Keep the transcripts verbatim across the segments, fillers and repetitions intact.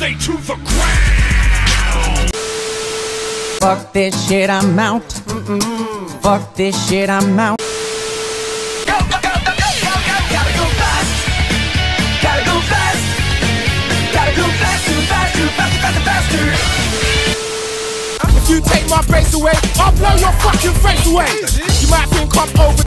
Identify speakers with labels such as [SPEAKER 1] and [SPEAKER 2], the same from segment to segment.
[SPEAKER 1] stay to the ground.
[SPEAKER 2] Fuck this shit, I'm out. Mm-mm. Fuck this shit, I'm out.
[SPEAKER 3] Go, go, go, go, go, go, go. Gotta go fast. Gotta go fast. Gotta go fast, too fast, too fast, faster, faster.
[SPEAKER 1] If you take my bass away, I'll blow your fucking face away. You might think I'm over.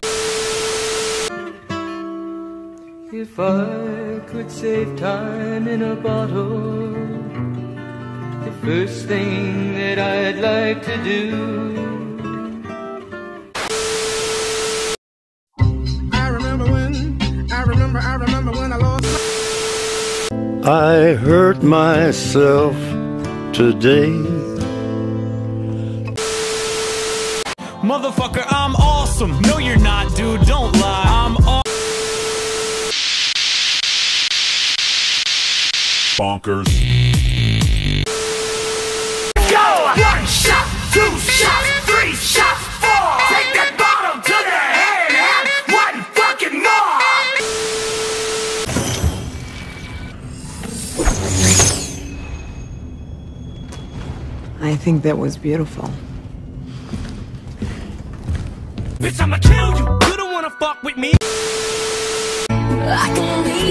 [SPEAKER 4] If I could save time in a bottle, the first thing that I'd like to do.
[SPEAKER 1] I remember when, I remember, I remember when I lost my...
[SPEAKER 5] I hurt myself today.
[SPEAKER 6] Motherfucker, I'm awesome. No, you're not, dude. Don't lie. I'm awesome.
[SPEAKER 1] Bonkers.
[SPEAKER 3] Go! One shot, two shots, three shots, four. Take that bottle to the head and one fucking more.
[SPEAKER 7] I think that was beautiful.
[SPEAKER 6] Bitch, I'ma kill you. You don't wanna fuck with me.
[SPEAKER 3] I can leave.